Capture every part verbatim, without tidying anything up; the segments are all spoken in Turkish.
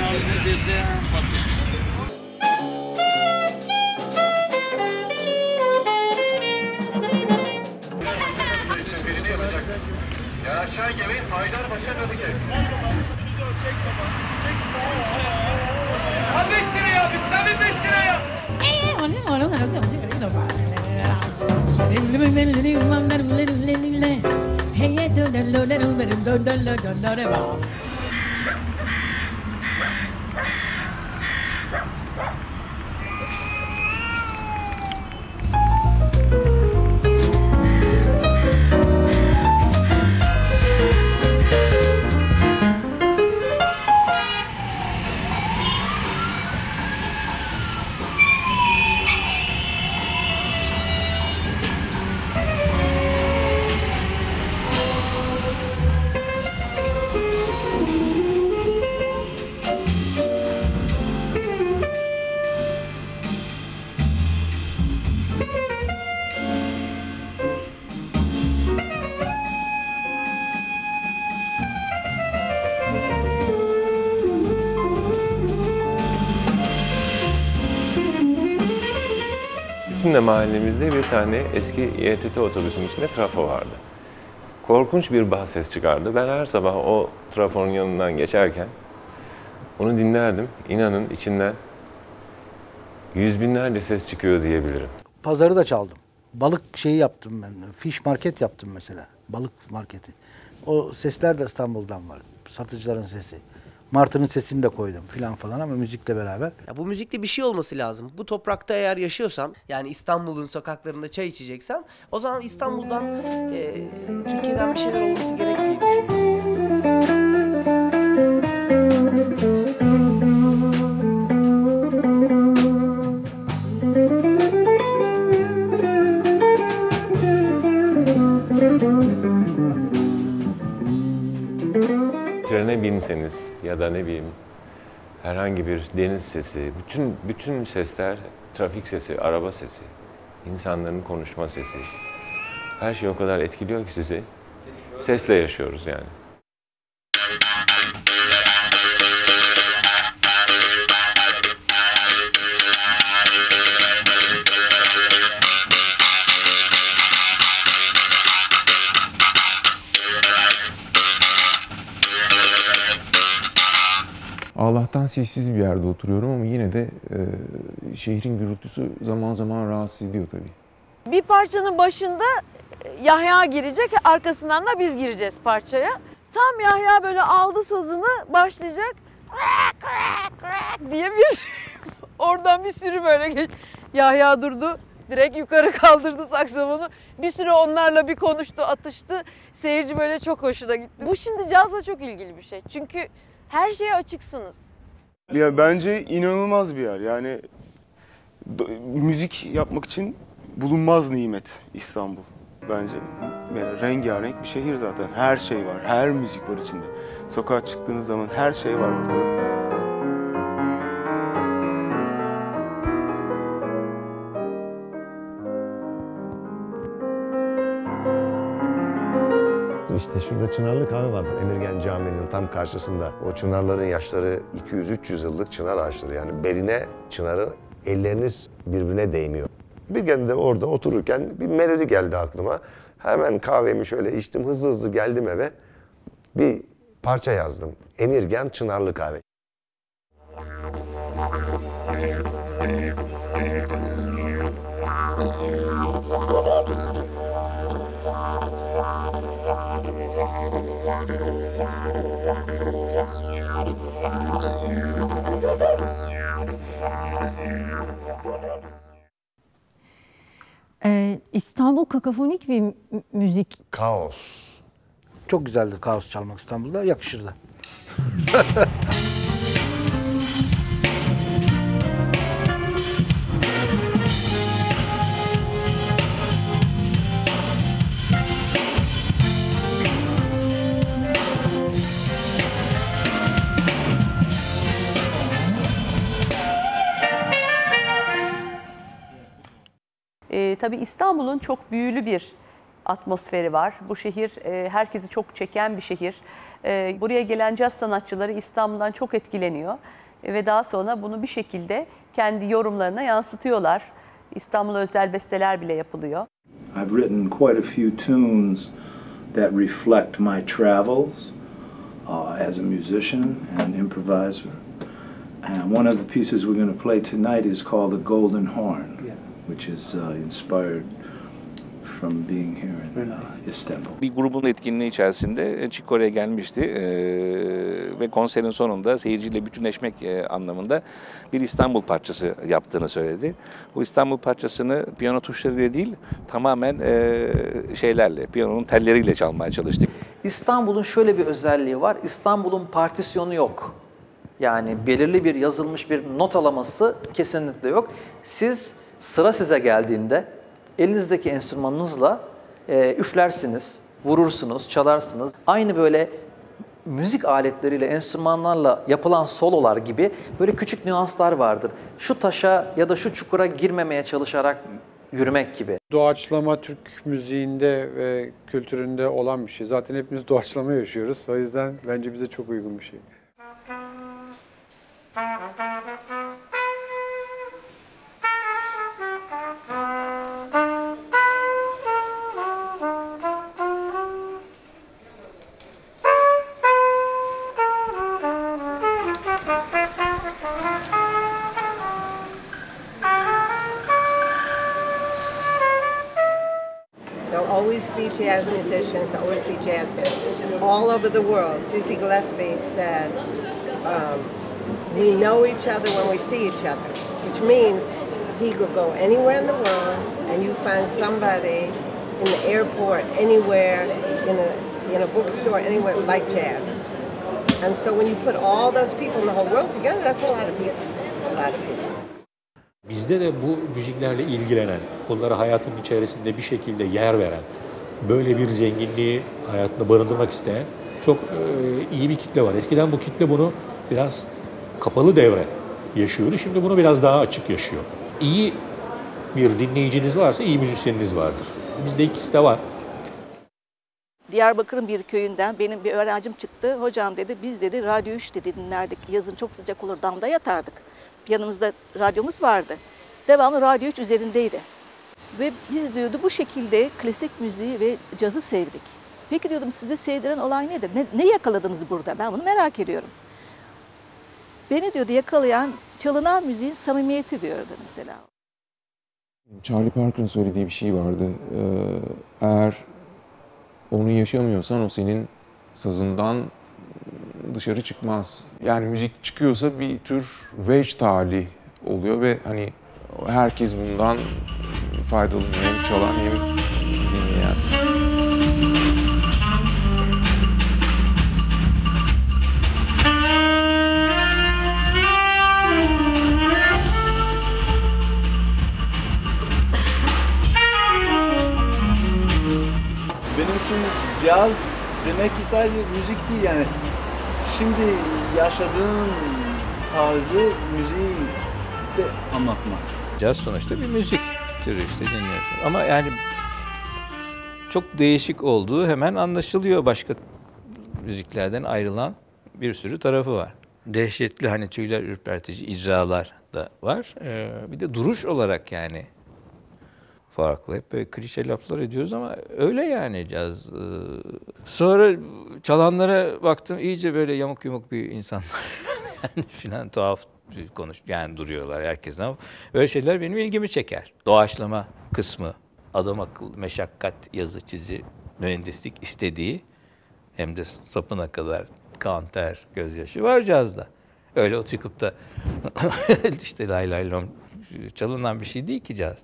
Ya aşağı gelin, Haydarpaşa Kadıköy. Çek baba, çek baba. Abi beş liraya, biz tabii beş liraya. Bizim de mahallemizde bir tane eski İ T T otobüsünün içinde trafo vardı. Korkunç bir bas ses çıkardı. Ben her sabah o trafonun yanından geçerken onu dinlerdim. İnanın içinden yüz binlerce ses çıkıyor diyebilirim. Pazarı da çaldım. Balık şeyi yaptım ben. Fish market yaptım mesela. Balık marketi. O sesler de İstanbul'dan var. Satıcıların sesi. Martı'nın sesini de koydum filan falan ama müzikle beraber. Ya bu müzikte bir şey olması lazım. Bu toprakta eğer yaşıyorsam, yani İstanbul'un sokaklarında çay içeceksem, o zaman İstanbul'dan, e, Türkiye'den bir şeyler olması gerek diye düşünüyorum. Trene binseniz ya da ne bileyim herhangi bir deniz sesi, bütün bütün sesler, trafik sesi, araba sesi, insanların konuşma sesi, her şey o kadar etkiliyor ki sizi. Sesle yaşıyoruz yani. Allah'tan sessiz bir yerde oturuyorum ama yine de e, şehrin gürültüsü zaman zaman rahatsız ediyor tabii. Bir parçanın başında Yahya girecek, arkasından da biz gireceğiz parçaya. Tam Yahya böyle aldı sazını, başlayacak diye bir oradan bir sürü böyle geç. Yahya durdu, direkt yukarı kaldırdı saksafonu. Bir süre onlarla bir konuştu, atıştı. Seyirci böyle çok hoşuna gitti. Bu şimdi cazla çok ilgili bir şey. Çünkü her şeye açıksınız. Ya bence inanılmaz bir yer. Yani müzik yapmak için bulunmaz nimet İstanbul bence. Yani rengarenk bir şehir zaten. Her şey var, her müzik var içinde. Sokağa çıktığınız zaman her şey var ortada. İşte şurada Çınarlı Kahve vardır. Emirgan Camii'nin tam karşısında. O çınarların yaşları iki yüz üç yüz yıllık çınar ağaçları. Yani berine çınarın elleriniz birbirine değmiyor. Bir gün de orada otururken bir melodi geldi aklıma. Hemen kahvemi şöyle içtim, hızlı hızlı geldim eve. Bir parça yazdım. Emirgan Çınarlı Kahve. Ee, İstanbul kakafonik bir müzik. Kaos. Çok güzeldir kaos çalmak İstanbul'da, yakışır da. Ee, tabii İstanbul'un çok büyülü bir atmosferi var. Bu şehir e, herkesi çok çeken bir şehir. E, buraya gelen caz sanatçıları İstanbul'dan çok etkileniyor. E, ve daha sonra bunu bir şekilde kendi yorumlarına yansıtıyorlar. İstanbul'a özel besteler bile yapılıyor. I've written quite a few tunes that reflect my travels uh, as a musician and an improviser. And one of the pieces we're going to play tonight is called The Golden Horn, yeah. which is uh, inspired from being here in uh, Istanbul. Bir grubun etkinliği içerisinde Chick Corea gelmişti ee, ve konserin sonunda seyirciyle bütünleşmek e, anlamında bir İstanbul parçası yaptığını söyledi. Bu İstanbul parçasını piyano tuşlarıyla değil, tamamen e, şeylerle, piyanonun telleriyle çalmaya çalıştık. İstanbul'un şöyle bir özelliği var, İstanbul'un partisyonu yok. Yani belirli bir yazılmış bir notalaması kesinlikle yok. Siz, sıra size geldiğinde elinizdeki enstrümanınızla e, üflersiniz, vurursunuz, çalarsınız. Aynı böyle müzik aletleriyle, enstrümanlarla yapılan sololar gibi böyle küçük nüanslar vardır. Şu taşa ya da şu çukura girmemeye çalışarak yürümek gibi. Doğaçlama Türk müziğinde ve kültüründe olan bir şey. Zaten hepimiz doğaçlama yaşıyoruz. O yüzden bence bize çok uygun bir şey. There'll always be jazz musicians, always be jazz fans. All over the world, Dizzy Gillespie said, um, we know each other when we see each other, which means he could go anywhere in the world and you find somebody in the airport, anywhere, in a, in a bookstore, anywhere, like jazz. And so when you put all those people in the whole world together, that's a lot of people, a lot of people. Bizde de bu müziklerle ilgilenen, bunlara hayatın içerisinde bir şekilde yer veren, böyle bir zenginliği hayatında barındırmak isteyen çok e, iyi bir kitle var. Eskiden bu kitle bunu biraz kapalı devre yaşıyordu. Şimdi bunu biraz daha açık yaşıyor. İyi bir dinleyiciniz varsa iyi müzisyeniniz vardır. Bizde ikisi de var. Diyarbakır'ın bir köyünden benim bir öğrencim çıktı. Hocam dedi, biz dedi Radyo üç dedi dinlerdik. Yazın çok sıcak olur, damda yatardık. Yanımızda radyomuz vardı. Devamlı Radyo üç üzerindeydi. Ve biz diyordu bu şekilde klasik müziği ve cazı sevdik. Peki diyordum size sevdiren olay nedir? Ne, ne yakaladınız burada? Ben bunu merak ediyorum. Beni diyordu yakalayan çalınan müziğin samimiyeti diyordu mesela. Charlie Parker'ın söylediği bir şey vardı. Ee, eğer onu yaşamıyorsan o senin sazından dışarı çıkmaz. Yani müzik çıkıyorsa bir tür vecd hali oluyor ve hani herkes bundan faydalanıyor. Hem çalan hem dinleyen. Benim için caz demek ki sadece müzik değil yani. Şimdi yaşadığın tarzı müziği de anlatmak. Caz sonuçta bir müzik türü işte dinliyorsun. Ama yani çok değişik olduğu hemen anlaşılıyor. Başka müziklerden ayrılan bir sürü tarafı var. Dehşetli hani tüyler ürpertici icralar da var. Ee, bir de duruş olarak yani farklı. Hep böyle klişe laflar ediyoruz ama öyle yani caz. Ee, sonra çalanlara baktım iyice böyle yamuk yumuk bir insanlar. yani filan tuhaf konuş yani duruyorlar herkes ama böyle şeyler benim ilgimi çeker. Doğaçlama kısmı, adam akıllı, meşakkat, yazı, çizi, mühendislik istediği hem de sapına kadar kan, ter, gözyaşı var cazda. Öyle o çıkıp da işte lay lay lom çalınan bir şey değil ki caz.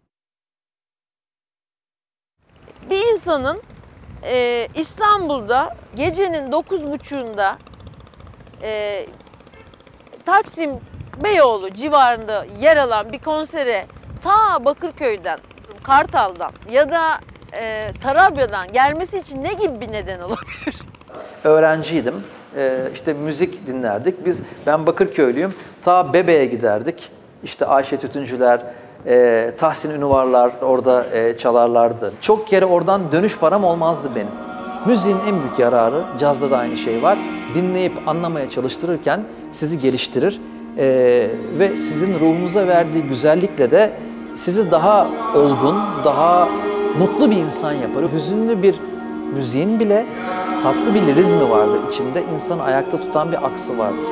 Bir insanın e, İstanbul'da gecenin dokuz buçuğunda e, Taksim Beyoğlu civarında yer alan bir konsere ta Bakırköy'den, Kartal'dan ya da e, Tarabya'dan gelmesi için ne gibi bir neden olabilir? Öğrenciydim. Ee, işte müzik dinlerdik. Biz, ben Bakırköylüyüm. Ta Bebe'ye giderdik. İşte Ayşe Tütüncüler, E, Tahsin Ünüvarlar orada e, çalarlardı. Çok kere oradan dönüş param olmazdı benim. Müziğin en büyük yararı, cazda da aynı şey var. Dinleyip anlamaya çalıştırırken sizi geliştirir e, ve sizin ruhunuza verdiği güzellikle de sizi daha olgun, daha mutlu bir insan yapar. Hüzünlü bir müziğin bile tatlı bir lirizmi vardır içinde. İnsanı ayakta tutan bir aksı vardır.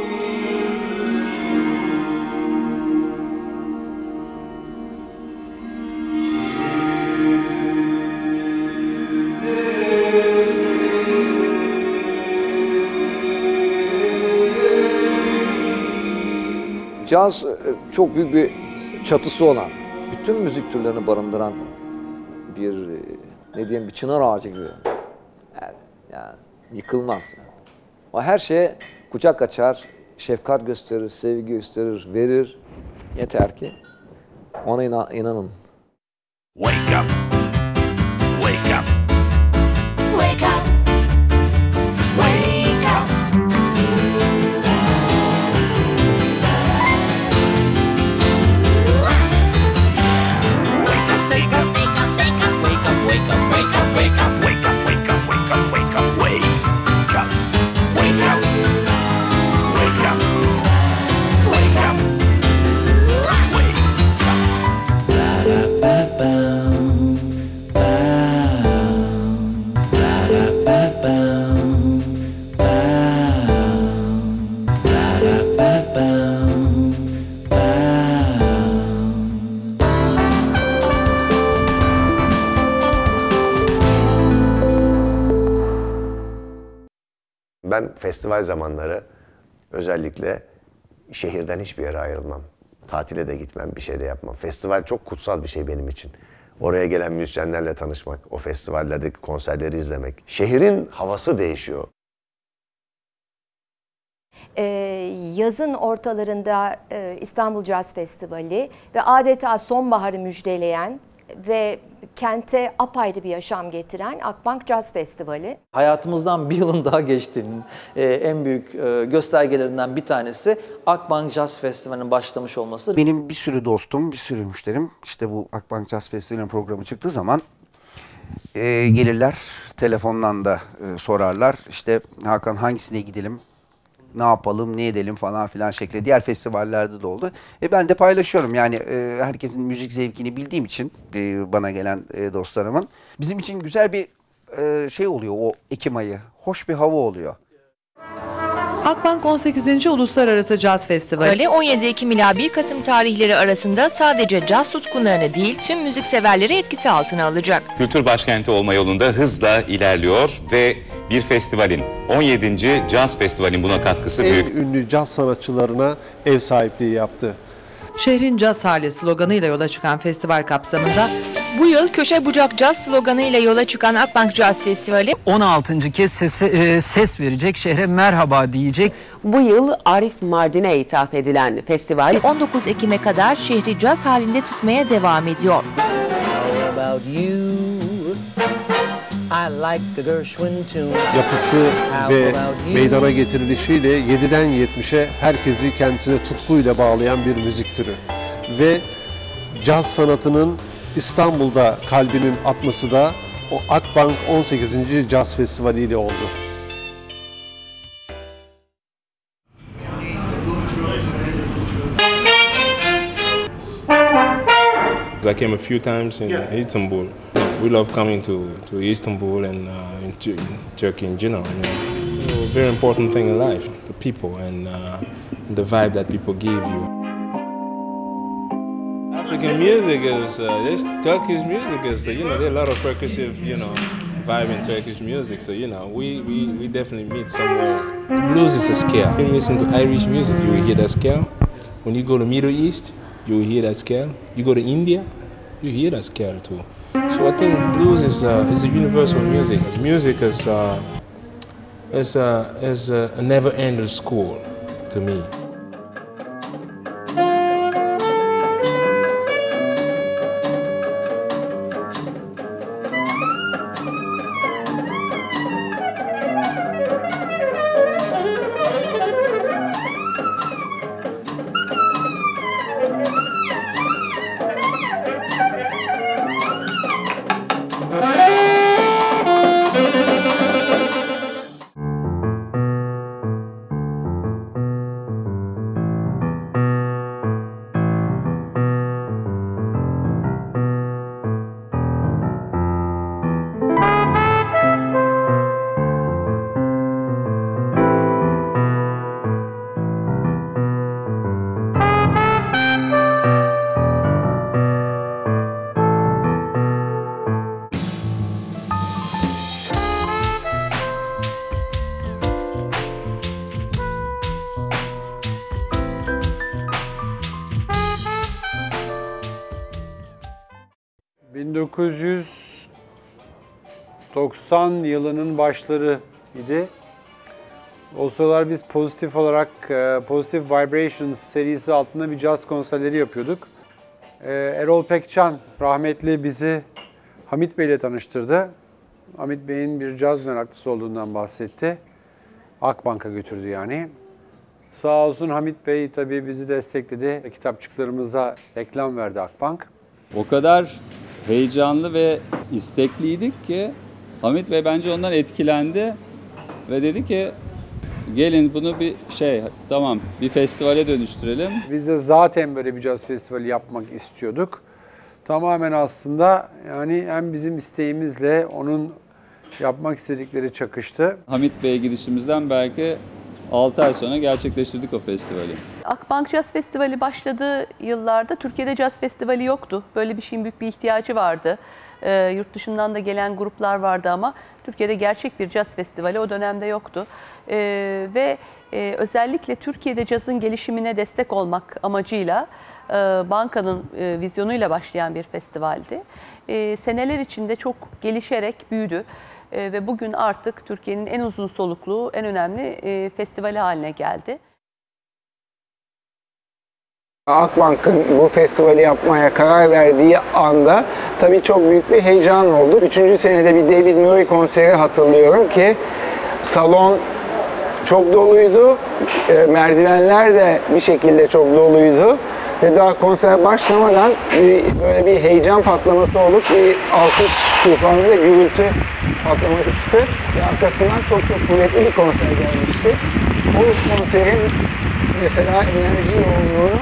Caz çok büyük bir çatısı olan, bütün müzik türlerini barındıran bir, ne diyeyim, bir çınar ağacı gibi. Yani, yani yıkılmaz. O her şeye kucak açar, şefkat gösterir, sevgi gösterir, verir. Yeter ki ona inan inanın. Wake up. Wake up. Wake up. Wake up. Ben festival zamanları özellikle şehirden hiçbir yere ayrılmam. Tatile de gitmem, bir şey de yapmam. Festival çok kutsal bir şey benim için. Oraya gelen müzisyenlerle tanışmak, o festivallerdeki konserleri izlemek. Şehrin havası değişiyor. Ee, yazın ortalarında e, İstanbul Caz Festivali ve adeta sonbaharı müjdeleyen ve kente apayrı bir yaşam getiren Akbank Caz Festivali. Hayatımızdan bir yılın daha geçtiğinin e, en büyük e, göstergelerinden bir tanesi Akbank Caz Festivali'nin başlamış olması. Benim bir sürü dostum, bir sürü müşterim işte bu Akbank Caz Festivali'nin programı çıktığı zaman e, gelirler, telefondan da e, sorarlar. İşte Hakan hangisine gidelim, ne yapalım, ne edelim falan filan şeklinde. Diğer festivallerde de oldu. E ben de paylaşıyorum yani e, herkesin müzik zevkini bildiğim için e, bana gelen e, dostlarımın. Bizim için güzel bir e, şey oluyor o Ekim ayı. Hoş bir hava oluyor. Akbank on sekizinci Uluslararası Caz Festivali. Öyle on yedi Ekim ila bir Kasım tarihleri arasında sadece caz tutkunlarını değil tüm müzikseverleri etkisi altına alacak. Kültür başkenti olma yolunda hızla ilerliyor ve bir festivalin, on yedinci Caz Festivali'nin buna katkısı en büyük. En ünlü caz sanatçılarına ev sahipliği yaptı. Şehrin caz hali sloganıyla yola çıkan festival kapsamında bu yıl köşe bucak caz sloganıyla yola çıkan Akbank Caz Festivali on altıncı kez sesi, e, ses verecek, şehre merhaba diyecek. Bu yıl Arif Mardin'e ithaf edilen festival on dokuz Ekim'e kadar şehri caz halinde tutmaya devam ediyor. Yapısı ve meydana getirilişiyle yediden yetmişe herkesi kendisine tutkuyla bağlayan bir müzik türü. Ve caz sanatının İstanbul'da kalbinin atması da o Akbank on sekizinci Caz Festivali ile oldu. I came a few times in Istanbul. We love coming to, to Istanbul and uh, in, in Turkey in general. You know. It was a very important thing in life, the people and, uh, and the vibe that people give you. African music is, uh, this Turkish music is, uh, you know, there are a lot of percussive, you know, vibe in Turkish music. So, you know, we, we, we definitely meet somewhere. The blues is a scale. When you listen to Irish music, you will hear that scale. When you go to Middle East, you will hear that scale. You go to India, you hear that scale too. So I think blues is, uh, is a universal music. Music is, uh, is, uh, is a never-ending school to me. dokuz yüz doksan yılının başları idi. O sıralar biz pozitif olarak Positive Vibrations serisi altında bir caz konserleri yapıyorduk. Erol Pekcan rahmetli bizi Hamit Bey ile tanıştırdı. Hamit Bey'in bir caz meraklısı olduğundan bahsetti. Akbank'a götürdü yani. Sağ olsun Hamit Bey tabii bizi destekledi. Kitapçıklarımıza reklam verdi Akbank. O kadar heyecanlı ve istekliydik ki Hamit Bey bence ondan etkilendi ve dedi ki gelin bunu bir şey tamam bir festivale dönüştürelim. Biz de zaten böyle bir caz festivali yapmak istiyorduk. Tamamen aslında yani hem bizim isteğimizle onun yapmak istedikleri çakıştı. Hamit Bey'e gidişimizden belki altı ay sonra gerçekleştirdik o festivali. Akbank Jazz Festivali başladığı yıllarda Türkiye'de caz festivali yoktu. Böyle bir şeyin büyük bir ihtiyacı vardı. E, yurt dışından da gelen gruplar vardı ama Türkiye'de gerçek bir caz festivali o dönemde yoktu. E, ve e, özellikle Türkiye'de cazın gelişimine destek olmak amacıyla e, bankanın e, vizyonuyla başlayan bir festivaldi. E, seneler içinde çok gelişerek büyüdü. E, ve bugün artık Türkiye'nin en uzun soluklu, en önemli e, festivali haline geldi. Akbank'ın bu festivali yapmaya karar verdiği anda tabii çok büyük bir heyecan oldu. Üçüncü senede bir David Murray konseri hatırlıyorum ki salon çok doluydu, e, merdivenler de bir şekilde çok doluydu. Ve daha konser başlamadan bir, böyle bir heyecan patlaması olup bir alkış tufanı ve gürültü patlamıştı. Ve arkasından çok çok kuvvetli bir konser gelmişti. O konserin mesela enerji yoğunluğunu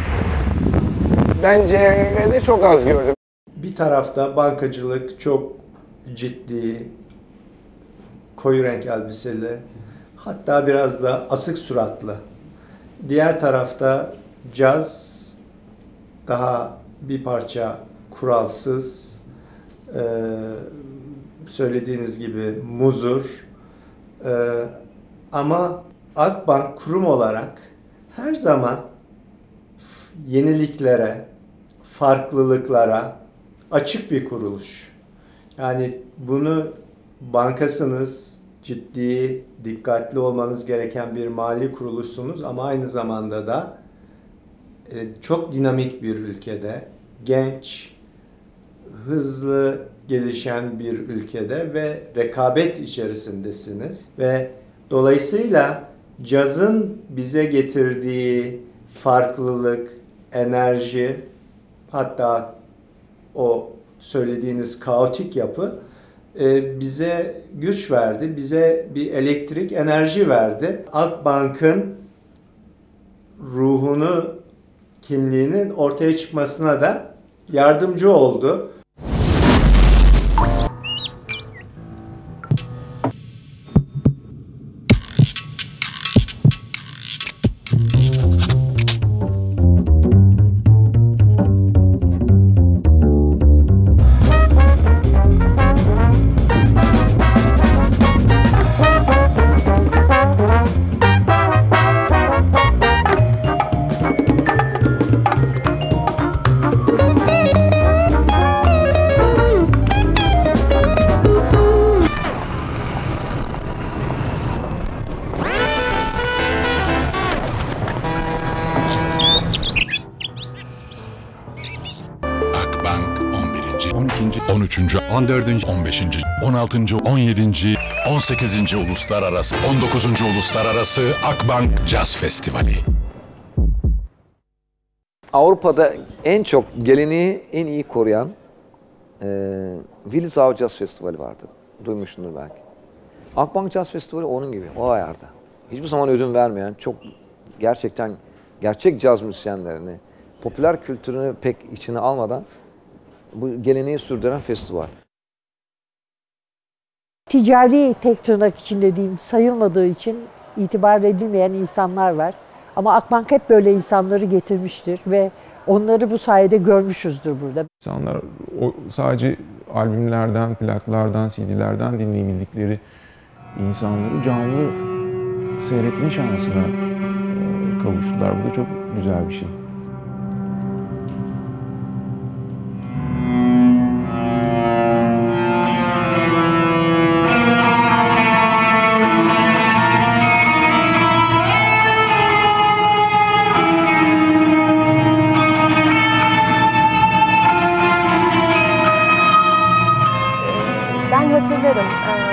ben C R V'de çok az gördüm. Bir tarafta bankacılık çok ciddi, koyu renk elbiseli, hatta biraz da asık suratlı. Diğer tarafta caz daha bir parça kuralsız, e, söylediğiniz gibi muzur. E, ama Akbank kurum olarak her zaman yeniliklere, farklılıklara açık bir kuruluş. Yani bunu bankasınız, ciddi, dikkatli olmanız gereken bir mali kuruluşsunuz ama aynı zamanda da çok dinamik bir ülkede, genç, hızlı gelişen bir ülkede ve rekabet içerisindesiniz. Ve dolayısıyla cazın bize getirdiği farklılık, enerji, hatta o söylediğiniz kaotik yapı bize güç verdi, bize bir elektrik, enerji verdi. Akbank'ın ruhunu, kimliğinin ortaya çıkmasına da yardımcı oldu. on üçüncü, on dördüncü, on beşinci, on altıncı, on yedinci, on sekizinci Uluslararası, on dokuzuncu Uluslararası Akbank Jazz Festivali. Avrupa'da en çok geleneği en iyi koruyan e, Willisau Jazz Festivali vardı. Duymuşsundur belki. Akbank Jazz Festivali onun gibi, o ayarda. Hiçbir zaman ödün vermeyen, çok gerçekten gerçek caz müzisyenlerini, popüler kültürünü pek içine almadan bu geleneği sürdüren festival. Ticari, tek tırnak içinde diyeyim, sayılmadığı için itibar edilmeyen insanlar var. Ama Akbank hep böyle insanları getirmiştir ve onları bu sayede görmüşüzdür burada. İnsanlar o sadece albümlerden, plaklardan, C D'lerden dinleyebildikleri insanları canlı seyretme şansına kavuştular. Bu da çok güzel bir şey.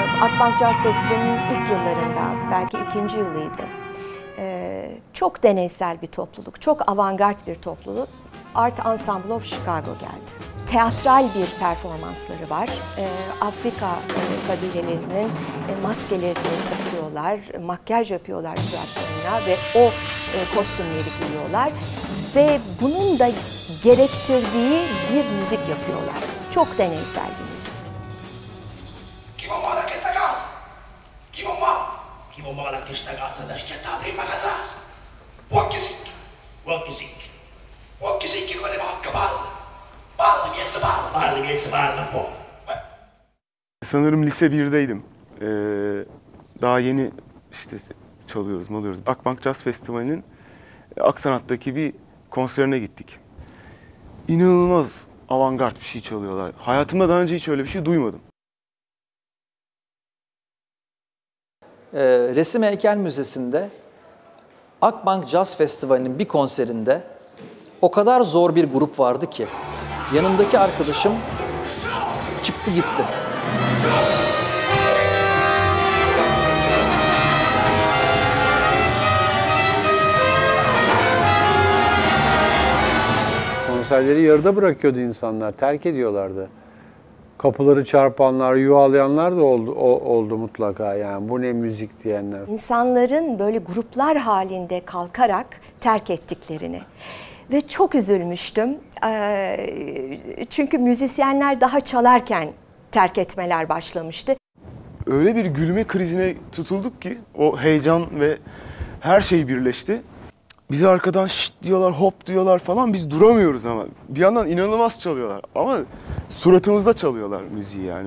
Akbank Jazz Festivali'nin ilk yıllarında, belki ikinci yılıydı. Ee, çok deneysel bir topluluk, çok avantgard bir topluluk. Art Ensemble of Chicago geldi. Teatral bir performansları var. Ee, Afrika e, kabilelerinin e, maskelerini takıyorlar, makyaj yapıyorlar suratlarına ve o e, kostümleri giyiyorlar. Ve bunun da gerektirdiği bir müzik yapıyorlar. Çok deneysel bir müzik. Chi va male a questa casa? Chi va male? Chi va male a questa casa da schiattare prima che atrás? Walkie sick, walkie sick, walkie sick con le bocche palle, palle miezza palle, palle miezza palle un po'. Sanırım lise birdeydim. Ee, daha yeni işte çalıyoruz, malıyoruz. Akbank Jazz Festivali'nin Aksanat'taki bir konserine gittik. İnanılmaz avantgard bir şey çalıyorlar. Hayatımda daha önce hiç öyle bir şey duymadım. Ee, Resim Heykel Müzesi'nde Akbank Jazz Festivali'nin bir konserinde o kadar zor bir grup vardı ki yanımdaki arkadaşım çıktı gitti. Konserleri yarıda bırakıyordu insanlar, terk ediyorlardı. Kapıları çarpanlar, yuhalayanlar da oldu, o, oldu mutlaka, yani bu ne müzik diyenler. İnsanların böyle gruplar halinde kalkarak terk ettiklerini. Ve çok üzülmüştüm. Ee, çünkü müzisyenler daha çalarken terk etmeler başlamıştı. Öyle bir gülme krizine tutulduk ki o heyecan ve her şey birleşti. Bize arkadan şşt diyorlar, hop diyorlar falan, biz duramıyoruz ama. Bir yandan inanılmaz çalıyorlar ama suratımızda çalıyorlar müziği yani.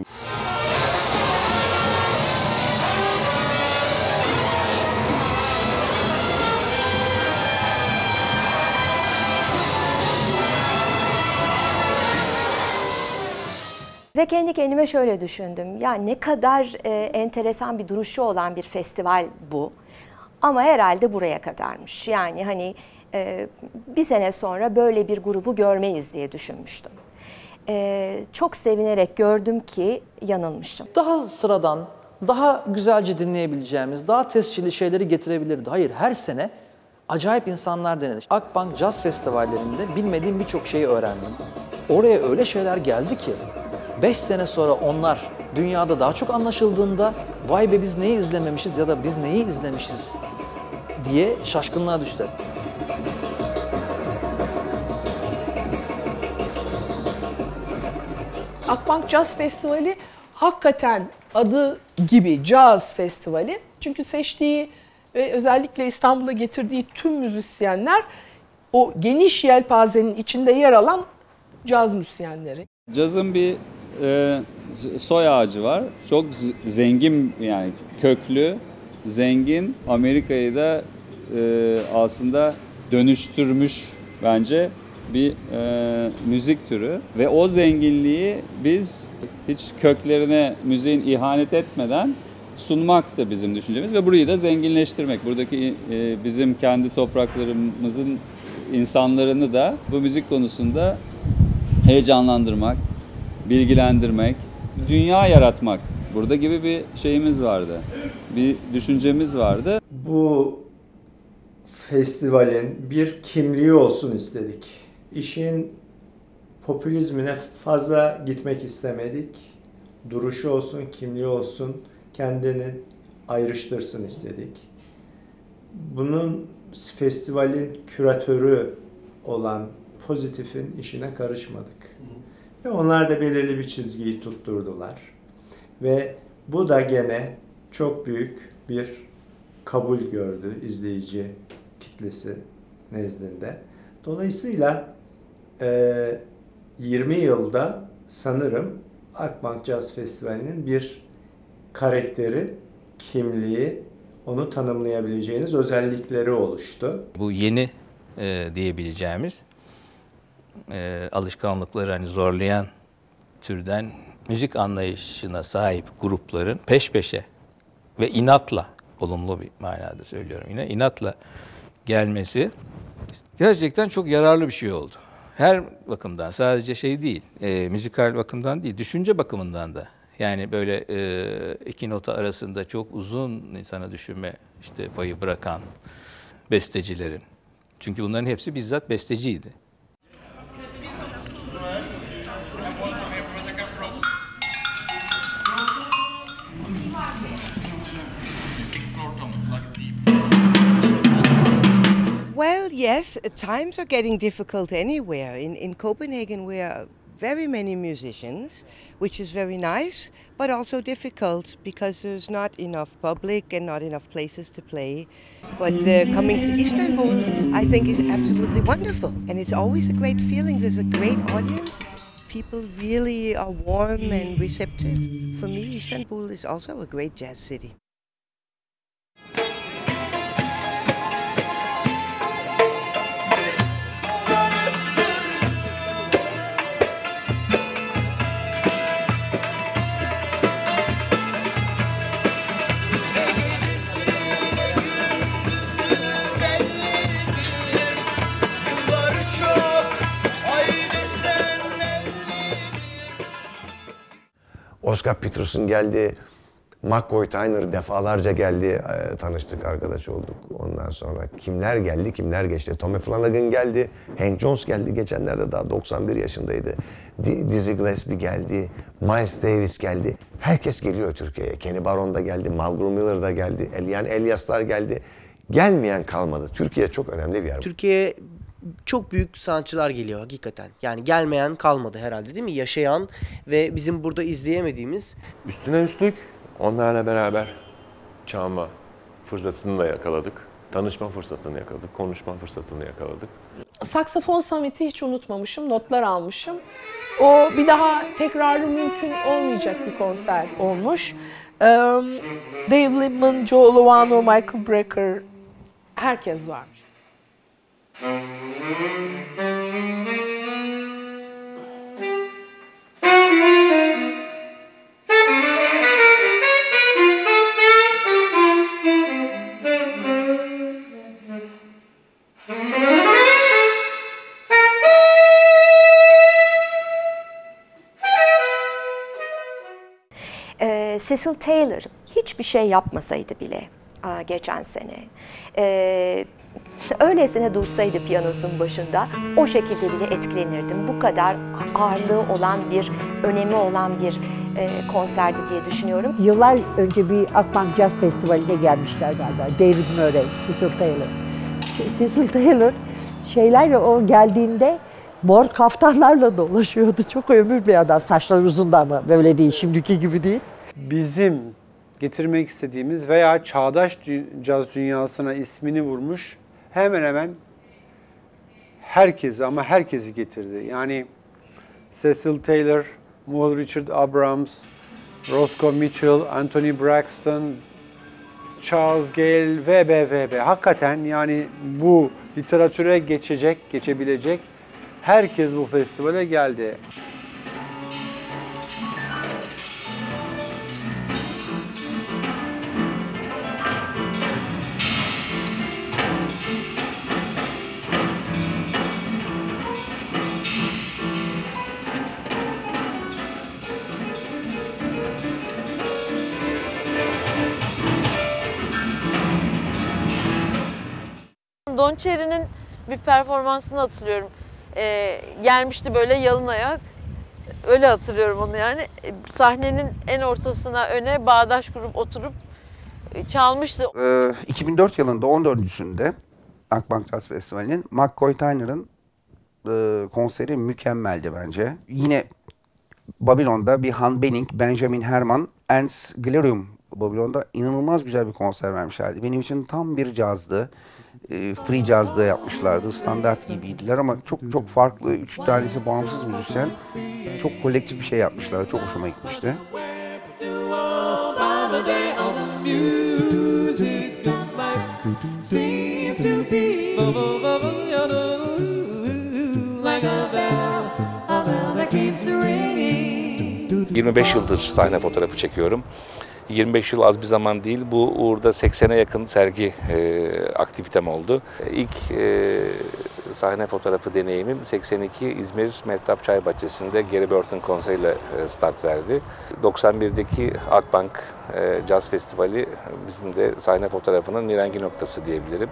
Ve kendi kendime şöyle düşündüm. Ya ne kadar e, enteresan bir duruşu olan bir festival bu. Ama herhalde buraya kadarmış. Yani hani e, bir sene sonra böyle bir grubu görmeyiz diye düşünmüştüm. E, çok sevinerek gördüm ki yanılmışım. Daha sıradan, daha güzelce dinleyebileceğimiz, daha tescilli şeyleri getirebilirdi. Hayır, her sene acayip insanlar denedi. Akbank Jazz Festivallerinde bilmediğim birçok şeyi öğrendim. Oraya öyle şeyler geldi ki beş sene sonra onlar dünyada daha çok anlaşıldığında vay be biz neyi izlememişiz ya da biz neyi izlemişiz diye şaşkınlığa düştü. Akbank Jazz Festivali hakikaten adı gibi Jazz Festivali. Çünkü seçtiği ve özellikle İstanbul'a getirdiği tüm müzisyenler o geniş yelpazenin içinde yer alan caz müzisyenleri. Cazın bir e, soy ağacı var. Çok zengin, yani köklü, zengin. Amerika'yı da e, aslında dönüştürmüş bence bir e, müzik türü. Ve o zenginliği biz hiç köklerine müziğin ihanet etmeden sunmak da bizim düşüncemiz ve burayı da zenginleştirmek. Buradaki e, bizim kendi topraklarımızın insanlarını da bu müzik konusunda heyecanlandırmak, bilgilendirmek, dünya yaratmak. Burada gibi bir şeyimiz vardı, bir düşüncemiz vardı. Bu festivalin bir kimliği olsun istedik. İşin popülizmine fazla gitmek istemedik. Duruşu olsun, kimliği olsun, kendini ayrıştırsın istedik. Bunun festivalin küratörü olan Pozitif'in işine karışmadık. Ve onlar da belirli bir çizgiyi tutturdular. Ve bu da gene çok büyük bir kabul gördü izleyici kitlesi nezdinde. Dolayısıyla e, yirmi yılda sanırım Akbank Jazz Festivali'nin bir karakteri, kimliği, onu tanımlayabileceğiniz özellikleri oluştu. Bu yeni e, diyebileceğimiz e, alışkanlıkları hani zorlayan türden müzik anlayışına sahip grupların peş peşe ve inatla, olumlu bir manada söylüyorum yine, inatla gelmesi gerçekten çok yararlı bir şey oldu. Her bakımdan, sadece şey değil, e, müzikal bakımdan değil, düşünce bakımından da Yani böyle e, iki nota arasında çok uzun insana düşünme işte payı bırakan bestecilerin. Çünkü bunların hepsi bizzat besteciydi. Well, yes, times are getting difficult anywhere. In, in Copenhagen, we are very many musicians, which is very nice, but also difficult because there's not enough public and not enough places to play. But uh, coming to Istanbul, I think is absolutely wonderful. And it's always a great feeling. There's a great audience. People really are warm and receptive. For me, Istanbul is also a great jazz city. Oscar Peterson geldi, McCoy Tyner defalarca geldi, tanıştık, arkadaş olduk. Ondan sonra kimler geldi, kimler geçti. Tommy Flanagan geldi, Hank Jones geldi, geçenlerde daha doksan bir yaşındaydı. Dizzy Gillespie geldi, Miles Davis geldi. Herkes geliyor Türkiye'ye. Kenny Barron da geldi, Mulgrew Miller da geldi, Elian Eliaslar geldi. Gelmeyen kalmadı. Türkiye çok önemli bir yer. Türkiye'ye çok büyük sanatçılar geliyor hakikaten. Yani gelmeyen kalmadı herhalde, değil mi? Yaşayan ve bizim burada izleyemediğimiz. Üstüne üstlük onlarla beraber çalma fırsatını da yakaladık. Tanışma fırsatını yakaladık. Konuşma fırsatını yakaladık. Saksafon Summit'i hiç unutmamışım. Notlar almışım. O bir daha tekrarı mümkün olmayacak bir konser olmuş. Dave Liebman, Joe Lovano, Michael Brecker, herkes varmış. Ee, Cecil Taylor hiçbir şey yapmasaydı bile aa, geçen sene, ee, öylesine dursaydı piyanosun başında o şekilde bile etkilenirdim. Bu kadar ağırlığı olan bir, önemi olan bir e, konserdi diye düşünüyorum. Yıllar önce bir Akbank Jazz Festivali'ne gelmişler galiba. David Murray, Cecil Taylor. Cecil Taylor şeylerle o geldiğinde mor kaftanlarla dolaşıyordu. Çok ömür bir adam. Saçları uzundu ama böyle değil, şimdiki gibi değil. Bizim getirmek istediğimiz veya çağdaş caz dünyasına ismini vurmuş hemen hemen herkesi ama herkesi getirdi. Yani Cecil Taylor, Mull Richard Abrams, Roscoe Mitchell, Anthony Braxton, Charles Gale ve ve ve ve. Hakikaten yani bu literatüre geçecek, geçebilecek herkes bu festivale geldi. Don Cherry'nin bir performansını hatırlıyorum. Ee, gelmişti böyle yalın ayak. Öyle hatırlıyorum onu yani. E, sahnenin en ortasına öne bağdaş kurup oturup e, çalmıştı. Ee, iki bin dört yılında on dördüncüsünde Akbank Jazz Festivali'nin McCoy Tyner'ın e, konseri mükemmeldi bence. Yine Babylon'da bir Han Benning, Benjamin Herman, Ernst Glerium Babylon'da inanılmaz güzel bir konser vermişlerdi. Benim için tam bir cazdı. E, free cazda yapmışlardı. Standart gibiydiler ama çok çok farklı. Üç tanesi bağımsız müzisyen. Çok kolektif bir şey yapmışlar. Çok hoşuma gitmişti. yirmi beş yıldır sahne fotoğrafı çekiyorum. yirmi beş yıl az bir zaman değil. Bu uğurda seksene yakın sergi e, aktivitem oldu. İlk e, sahne fotoğrafı deneyimim seksen iki İzmir Mehtap Çaybahçesi'nde Gary Burton konseriyle start verdi. doksan birdeki Akbank Jazz Festivali bizim de sahne fotoğrafının mirengi noktası diyebilirim.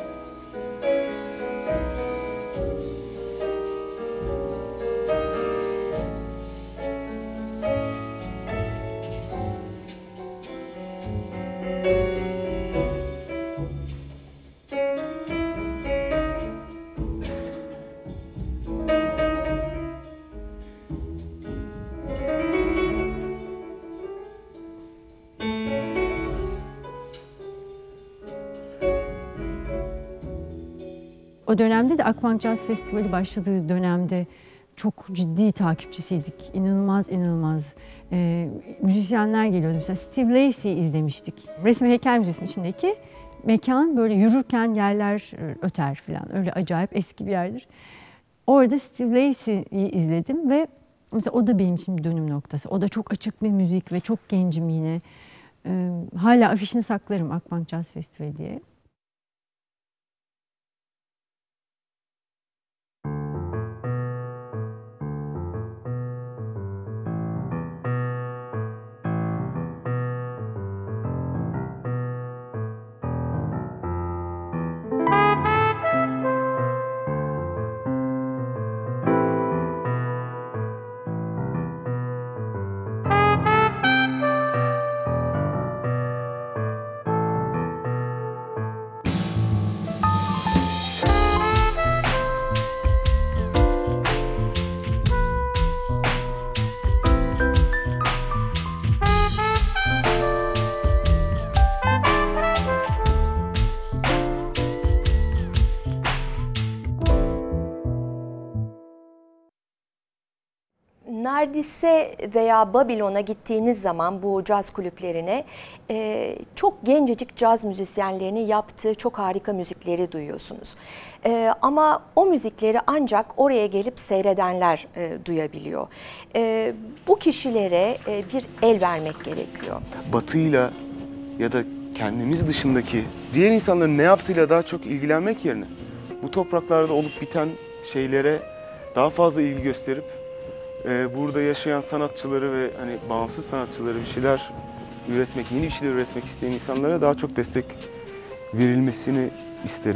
O dönemde de Akbank Jazz Festivali başladığı dönemde çok ciddi takipçisiydik. İnanılmaz inanılmaz e, müzisyenler geliyordu. Mesela Steve Lacy'yi izlemiştik. Resmi Heykel Müzesi'nin içindeki mekan böyle yürürken yerler öter falan. Öyle acayip eski bir yerdir. Orada Steve Lacy'yi izledim ve mesela o da benim için bir dönüm noktası. O da çok açık bir müzik ve çok gencim yine. E, hala afişini saklarım Akbank Jazz Festivali diye. Nardis'e veya Babilon'a gittiğiniz zaman bu caz kulüplerine e, çok gencecik caz müzisyenlerinin yaptığı çok harika müzikleri duyuyorsunuz. E, ama o müzikleri ancak oraya gelip seyredenler e, duyabiliyor. E, bu kişilere e, bir el vermek gerekiyor. Batı'yla ya da kendimiz dışındaki diğer insanların ne yaptığıyla daha çok ilgilenmek yerine bu topraklarda olup biten şeylere daha fazla ilgi gösterip e, burada yaşayan sanatçıları ve hani bağımsız sanatçıları bir şeyler üretmek, yeni bir şeyler üretmek isteyen insanlara daha çok destek verilmesini isterim.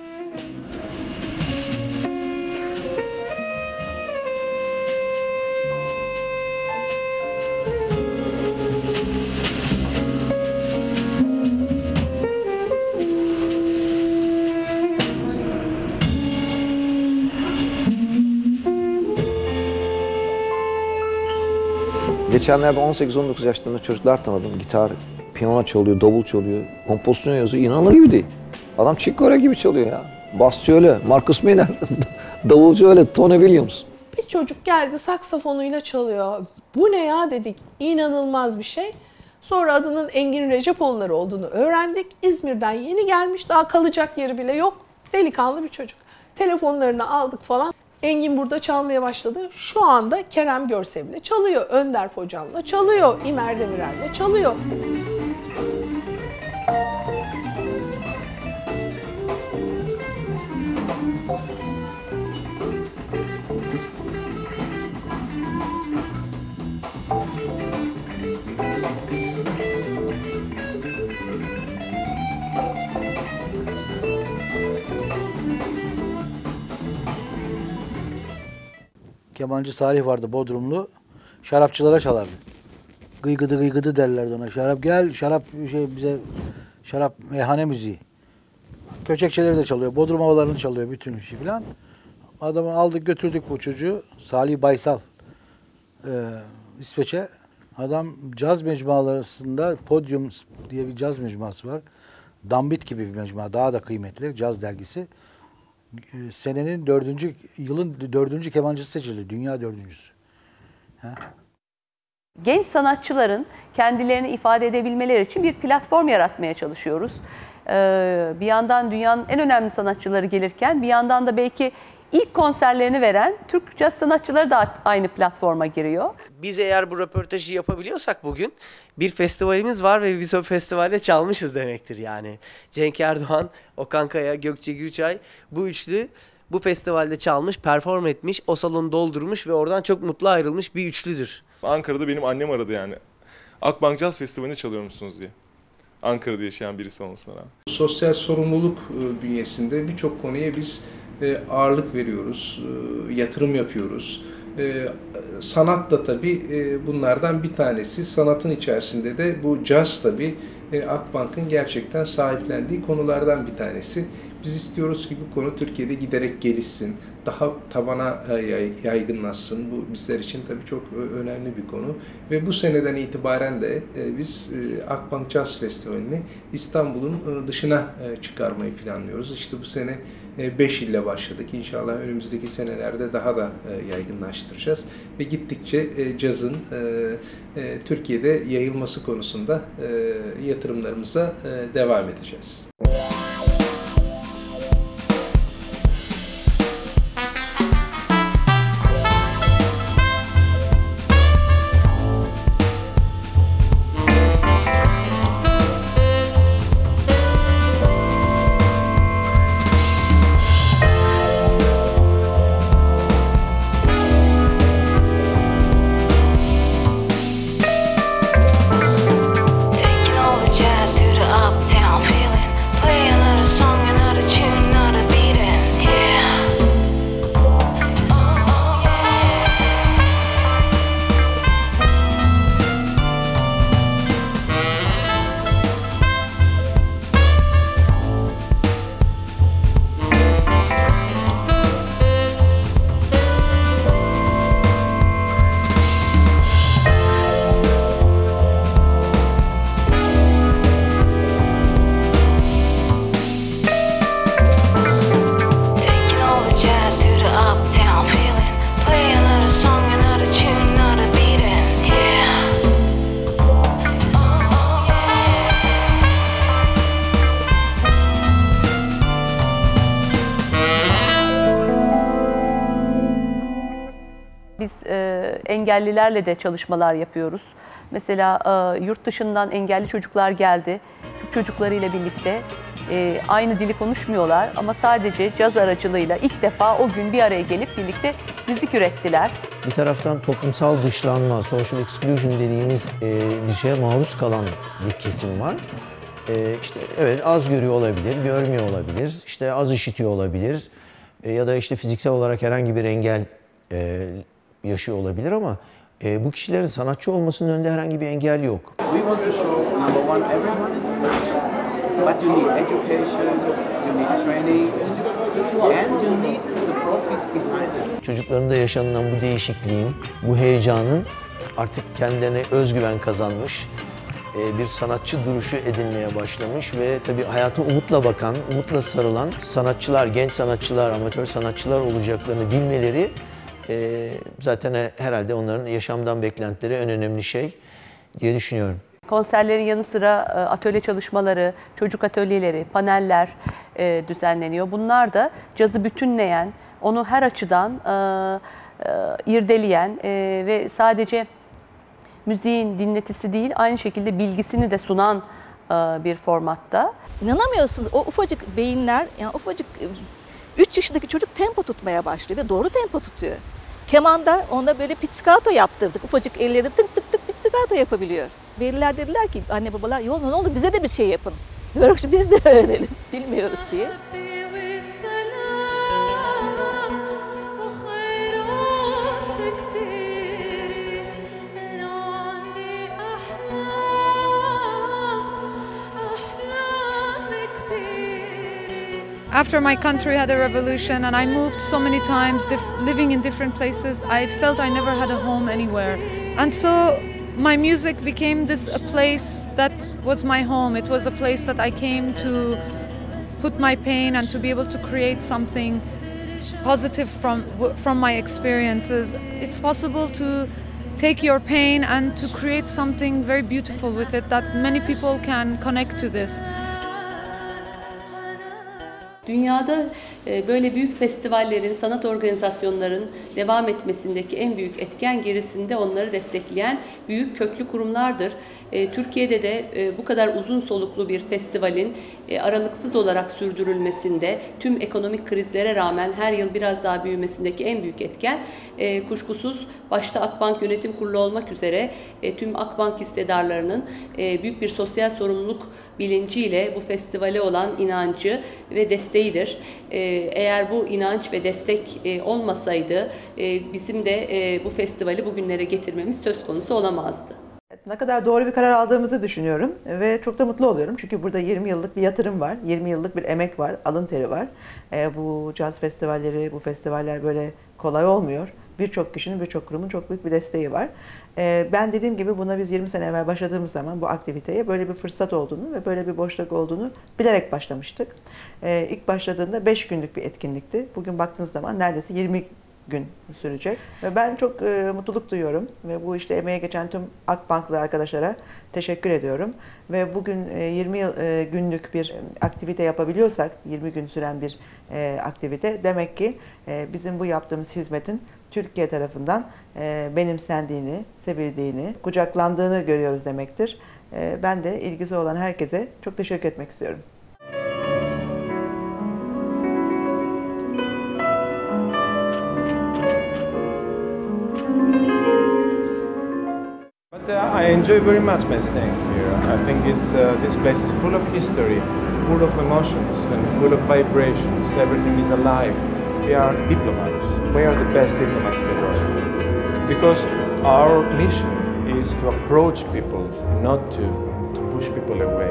Geçenlerde on sekiz on dokuz yaşlarında çocuklar tanıdım. Gitar, piyano çalıyor, davul çalıyor, kompozisyon yazıyor. İnanılır gibi değil. Adam Chick Corea gibi çalıyor ya. Basçı öyle, Marcus Miller, davulcu öyle, Tony Williams. Bir çocuk geldi saksafonuyla çalıyor. Bu ne ya dedik. İnanılmaz bir şey. Sonra adının Engin Recepoğulları olduğunu öğrendik. İzmir'den yeni gelmiş. Daha kalacak yeri bile yok. Delikanlı bir çocuk. Telefonlarını aldık falan. Engin burada çalmaya başladı. Şu anda Kerem Görsev'le çalıyor. Önder Focan'la çalıyor. İmer Demirel'le çalıyor. Kemancı Salih vardı Bodrumlu. Şarapçılara çalardı. Gıygıdı gıygıdı derlerdi ona. Şarap gel, şarap şey bize şarap meyhane müziği. Köçekçeleri de çalıyor. Bodrum havalarını çalıyor bütün şey filan. Adamı aldık götürdük bu çocuğu. Salih Baysal. Ee, İsveç'e. Adam caz mecmualarında Podium diye bir caz mecmuası var. Dambit gibi bir mecmua. Daha da kıymetli. Caz dergisi. Senenin dördüncü, yılın dördüncü kemancısı seçildi. Dünya dördüncüsü. Ha? Genç sanatçıların kendilerini ifade edebilmeleri için bir platform yaratmaya çalışıyoruz. Ee, bir yandan dünyanın en önemli sanatçıları gelirken bir yandan da belki ilk konserlerini veren Türk caz sanatçıları da aynı platforma giriyor. Biz eğer bu röportajı yapabiliyorsak bugün bir festivalimiz var ve biz o festivalde çalmışız demektir yani. Cenk Erdoğan, Okan Kaya, Gökçe Gürçay bu üçlü bu festivalde çalmış, perform etmiş, o salonu doldurmuş ve oradan çok mutlu ayrılmış bir üçlüdür. Ankara'da benim annem aradı yani. Akbank Jazz Festivali'nde çalıyor musunuz diye. Ankara'da yaşayan birisi olmasına rağmen. Sosyal sorumluluk bünyesinde birçok konuya biz ağırlık veriyoruz, yatırım yapıyoruz. Sanat da tabii bunlardan bir tanesi. Sanatın içerisinde de bu caz tabii Akbank'ın gerçekten sahiplendiği konulardan bir tanesi. Biz istiyoruz ki bu konu Türkiye'de giderek gelişsin, daha tabana yaygınlaşsın. Bu bizler için tabii çok önemli bir konu. Ve bu seneden itibaren de biz Akbank Jazz Festivali'ni İstanbul'un dışına çıkarmayı planlıyoruz. İşte bu sene beş ille başladık. İnşallah önümüzdeki senelerde daha da yaygınlaştıracağız. Ve gittikçe cazın Türkiye'de yayılması konusunda yatırımlarımıza devam edeceğiz. Biz e, engellilerle de çalışmalar yapıyoruz. Mesela e, yurt dışından engelli çocuklar geldi. Türk çocuklarıyla birlikte e, aynı dili konuşmuyorlar ama sadece caz aracılığıyla ilk defa o gün bir araya gelip birlikte müzik ürettiler. Bir taraftan toplumsal dışlanma, social exclusion dediğimiz e, bir şeye maruz kalan bir kesim var. E, işte evet az görüyor olabilir, görmüyor olabilir, işte az işitiyor olabilir e, ya da işte fiziksel olarak herhangi bir engel e, yaşıyor olabilir ama e, bu kişilerin sanatçı olmasının önünde herhangi bir engel yok. We want to show number one, everyone is a musician, but you need education, you need training, and you need the profis behind it. Çocuklarında yaşanılan bu değişikliğin, bu heyecanın artık kendilerine özgüven kazanmış, bir sanatçı duruşu edinmeye başlamış ve tabii hayata umutla bakan, umutla sarılan sanatçılar, genç sanatçılar, amatör sanatçılar olacaklarını bilmeleri zaten herhalde onların yaşamdan beklentileri en önemli şey diye düşünüyorum. Konserlerin yanı sıra atölye çalışmaları, çocuk atölyeleri, paneller düzenleniyor. Bunlar da cazı bütünleyen, onu her açıdan irdeleyen ve sadece müziğin dinletisi değil, aynı şekilde bilgisini de sunan bir formatta. İnanamıyorsunuz, o ufacık beyinler, yani ufacık üç yaşındaki çocuk tempo tutmaya başlıyor ve doğru tempo tutuyor. Kemanda onda böyle pizzicato yaptırdık. Ufacık elleri tık tık tık pizzicato yapabiliyor. Veliler dediler ki, anne babalar yol ne olur bize de bir şey yapın. Diyoruz ki biz de öğrenelim, bilmiyoruz diye. After my country had a revolution and I moved so many times, living in different places, I felt I never had a home anywhere. And so my music became this a place that was my home. It was a place that I came to put my pain and to be able to create something positive from, from my experiences. It's possible to take your pain and to create something very beautiful with it that many people can connect to this. Dünyada böyle büyük festivallerin, sanat organizasyonlarının devam etmesindeki en büyük etken gerisinde onları destekleyen büyük köklü kurumlardır. Türkiye'de de bu kadar uzun soluklu bir festivalin aralıksız olarak sürdürülmesinde, tüm ekonomik krizlere rağmen her yıl biraz daha büyümesindeki en büyük etken kuşkusuz başta Akbank Yönetim Kurulu olmak üzere tüm Akbank hissedarlarının büyük bir sosyal sorumluluk bilinciyle bu festivale olan inancı ve desteğidir. Eğer bu inanç ve destek olmasaydı bizim de bu festivali bugünlere getirmemiz söz konusu olamazdı. Ne kadar doğru bir karar aldığımızı düşünüyorum ve çok da mutlu oluyorum. Çünkü burada yirmi yıllık bir yatırım var, yirmi yıllık bir emek var, alın teri var. Bu caz festivalleri, bu festivaller böyle kolay olmuyor. Birçok kişinin, birçok kurumun çok büyük bir desteği var. Ben dediğim gibi buna biz yirmi sene evvel başladığımız zaman bu aktiviteye böyle bir fırsat olduğunu ve böyle bir boşluk olduğunu bilerek başlamıştık. İlk başladığında beş günlük bir etkinlikti. Bugün baktığınız zaman neredeyse yirmi gün sürecek. Ve ben çok e, mutluluk duyuyorum ve bu işte emeğe geçen tüm Akbanklı arkadaşlara teşekkür ediyorum. Ve bugün e, yirmi yıl, e, günlük bir aktivite yapabiliyorsak, yirmi gün süren bir e, aktivite, demek ki e, bizim bu yaptığımız hizmetin Türkiye tarafından e, benimsendiğini, sevildiğini, kucaklandığını görüyoruz demektir. E, ben de ilgisi olan herkese çok teşekkür etmek istiyorum. But uh, I enjoy very much my staying here. I think it's uh, this place is full of history, full of emotions, and full of vibrations. Everything is alive. We are diplomats. We are the best diplomats in the world. Because our mission is to approach people, not to, to push people away.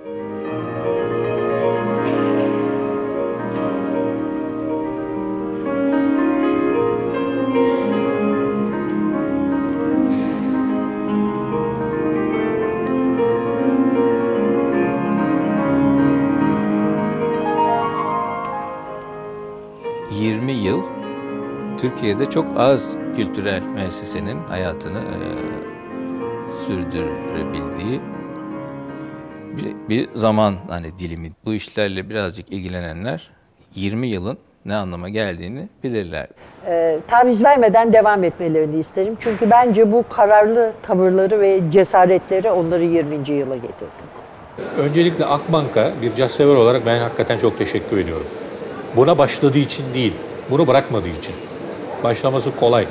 yirmi yıl Türkiye'de çok az kültürel müessesenin hayatını e, sürdürebildiği bir, bir zaman hani dilimi. Bu işlerle birazcık ilgilenenler yirmi yılın ne anlama geldiğini bilirler. E, taviz vermeden devam etmelerini isterim. Çünkü bence bu kararlı tavırları ve cesaretleri onları yirminci yıla getirdi. Öncelikle Akbank'a bir caz sever olarak ben hakikaten çok teşekkür ediyorum. Buna başladığı için değil, bunu bırakmadığı için. Başlaması kolay.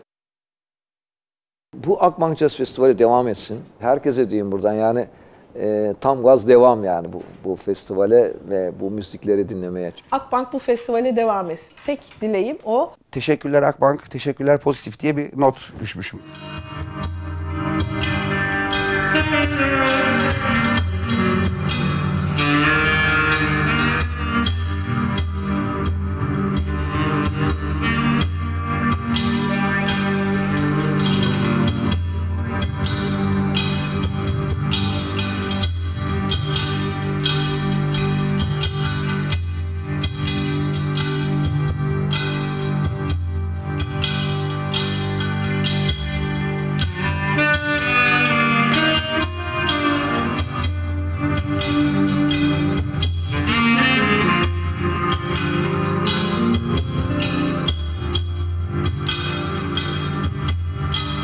Bu Akbank Jazz Festivali devam etsin. Herkese diyeyim buradan yani e, tam gaz devam yani bu, bu festivale ve bu müzikleri dinlemeye. Akbank bu festivale devam etsin. Tek dileğim o. Teşekkürler Akbank, teşekkürler Pozitif diye bir not düşmüşüm.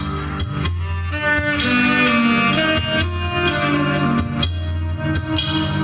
Thank you.